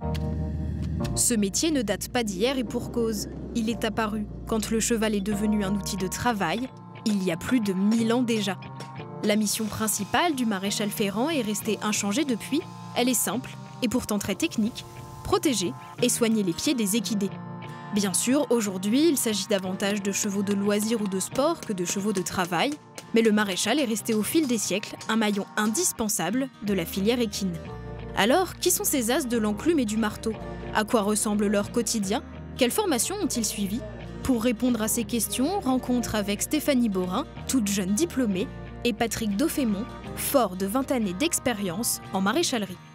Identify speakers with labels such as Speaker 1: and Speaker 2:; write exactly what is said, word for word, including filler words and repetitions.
Speaker 1: Ce métier ne date pas d'hier et pour cause. Il est apparu quand le cheval est devenu un outil de travail, il y a plus de mille ans déjà. La mission principale du maréchal ferrant est restée inchangée depuis. Elle est simple et pourtant très technique, protéger et soigner les pieds des équidés. Bien sûr, aujourd'hui, il s'agit davantage de chevaux de loisirs ou de sport que de chevaux de travail, mais le maréchal est resté au fil des siècles un maillon indispensable de la filière équine. Alors, qui sont ces as de l'enclume et du marteau? À quoi ressemble leur quotidien? Quelle formation ont-ils suivi? Pour répondre à ces questions, rencontre avec Stéphanie Borin, toute jeune diplômée, et Patrick Daufémont, fort de vingt années d'expérience en maréchalerie.